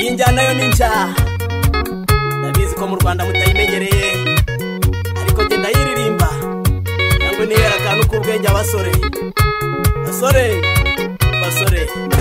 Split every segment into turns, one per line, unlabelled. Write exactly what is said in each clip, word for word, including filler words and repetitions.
iyi njyana yo ninja ndabizi ko mu Rwanda mutayimenyereye ariko nge ndayiririmba ngo niyera kantu k'ubwenge abasore basore basore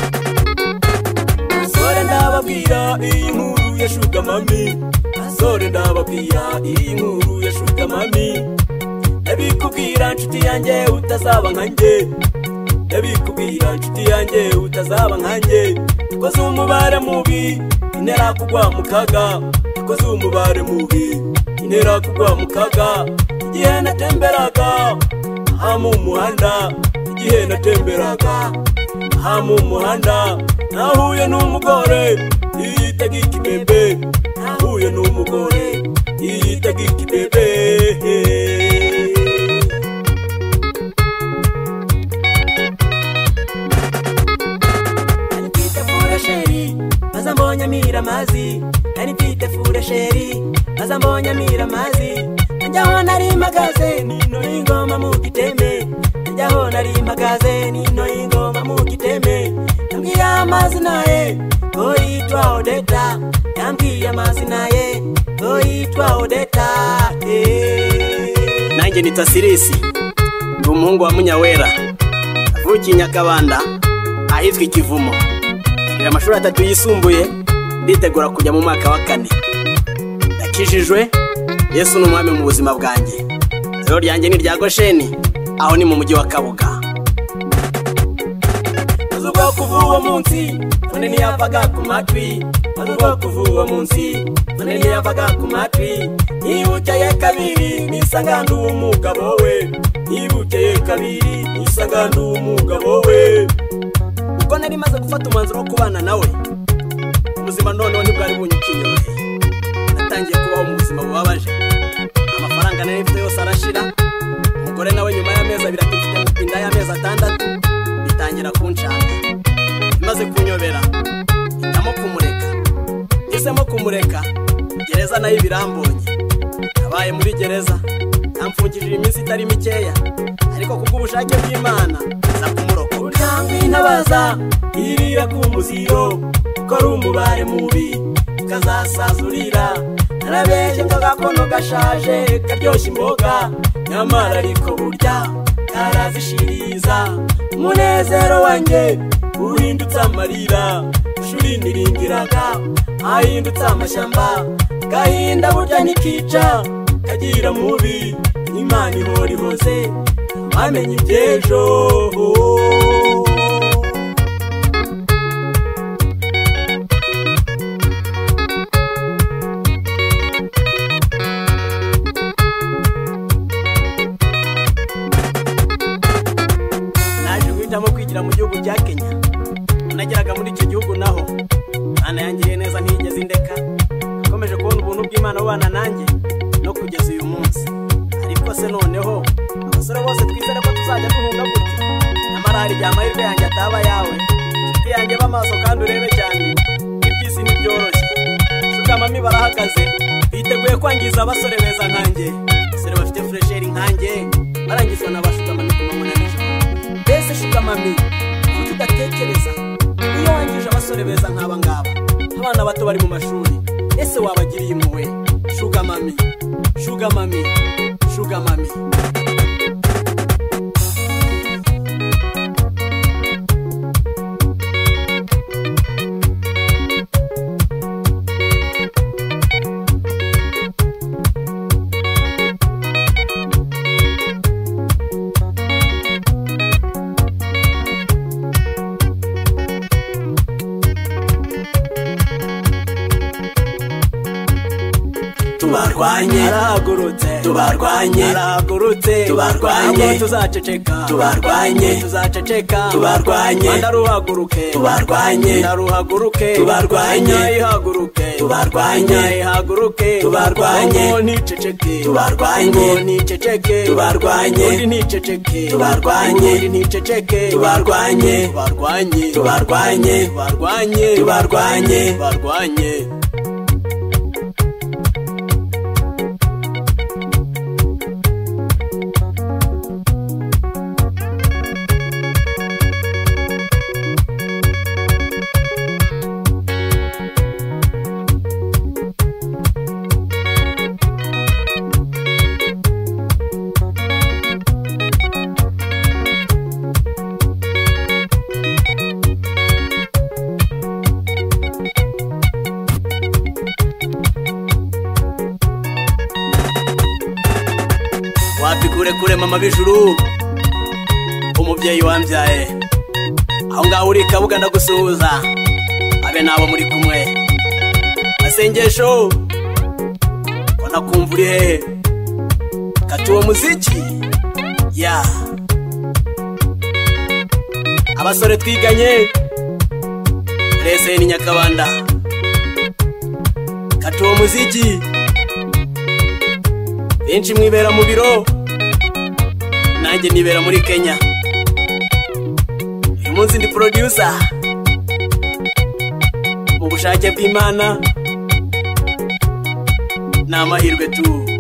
basore ndababwira iyi nkuru ya Sugar Mami basore ndababwira iyi nkuru ya Sugar Mami ndabikubwira nshuti yanjye utazaba nkanjye ndabikubwira nshuti yanjye utazaba nkanjye koze umubare mubi intera kugwa mu kaga koze umubare mubi intera kugwa mu kaga igihe natemberaga aha mu muhanda igihe natemberaga aha mu muhanda nahuye n'umugore yitaga ikibebe nahuye n'umugore yitaga ikibebe Mazambonya mira mazi nari mfite fure sheri mazambonya mira mazi njyaho nari magaze nino ingoma mu giteme njyaho nari magaze nino ingoma mu giteme yambwiye amazina ye ko yitwa Odeta yambwiye amazina ye ko yitwa Odeta nanjye nita Sirisi ndi umuhungu wa Munyawera avukiye Nyakabanda ahitwa Ikivumo amashuri atatu yisumbuye nditegura kujya mu mwaka wa kane ndakijijwe Yesu ni umwami mu buzima bwanjye rero ryanjye ni rya Gosheni aho ni mu mujyi wa Kabuga azubwo kuvuwa munsi fone ni yavaga ku matwi azubwo kuvuwa munsi fone ni yavaga ku matwi nibukeye kabiri nisanga ndi umugabo we nibukeye kabiri nisanga ndi umugabo we uko nari maze gufata umwanzuro wo kubana nawe ubuzima noneho ntibwari bunyukinyoroheye natangiye kubaho mu buzima bubabaje amafaranga nari mfite yose arashira umugore nawe nyuma y'amezi abiri akifite inda y'amezi atandatu bitangira kunshaka imaze kunyobera ndamo kumureka isemo kumureka gereza nayo birambonye nabaye muri gereza namfungishije iminsi itari mikeya ariko kubw'ubushake bw'Imana za kumuroko uryango inabaza irira ku muziro ko ari umubare mubi kazasazurira narabeje ngagakono gashaje karyoshya imboga nyamara ariko burya karazishiriza umunezero wanjye uhindutse amarira shuri niringiraga ahindutse amashyamba gahinda burya nikica kagira mubi Imana ihora ihoze wamenye iby'ejo naje guhitamo kwigira mu gihugu cya Kenya nageraga muri icyo gihugu naho Imana yangiriye neza ntiyigeze indeka nakomeje kubona ubuntu bw'Imana bubana nanjye no kugeza uyu munsi ariko se noneho abasore bose twizere ko tuzajya duhunga gutyo nyamara hari igihe amahirwe yanjye ataba yawe inshuti yanjye b'amaso kandi urebe cyane iby'isi ntibyoroshye Sugar Mami barahagaze biteguye kwangiza abasore beza nkanjye abasore bafite fresheri nkanjye barangizwa na ba Sugar Mami ku manywa na nijoro mbese Sugar Mami kuki udatekereza iyo wangije abasore beza nk'aba ngaba abana bato bari mu mashuri ese wabagiriye impuhwe Sugar Mami Sugar Mami Sugar Mami tubarwanye aragurutse tubarwanye aragurutse tubarwanye tuzaceceka tubarwanye tuzaceceka tubarwanye ndaruhaguruke tubarwanye ndaruhaguruke tubarwanye ihaguruke tubarwanye ihaguruke tubarwanye niceceke tubarwanye niceceke tubarwanye niceceke tubarwanye niceceke tubarwanye tubarwanye tubarwanye tubarwanye tubarwanye tubarwanye mama bijuru umubyeyi wambyaye aho ngaho uri Kabuga ndagusuhuza abe nabo muri kumwe Masengesho kona kumva uri hehe Katuwo muziki ya yeah. Abasore twiganye Rese ni Nyakabanda Katuwo muziki benshi mwibera mu biro nanjye nibera muri Kenya uyu munsi ndi producer mu bushake bw'Imana n'amahirwe tu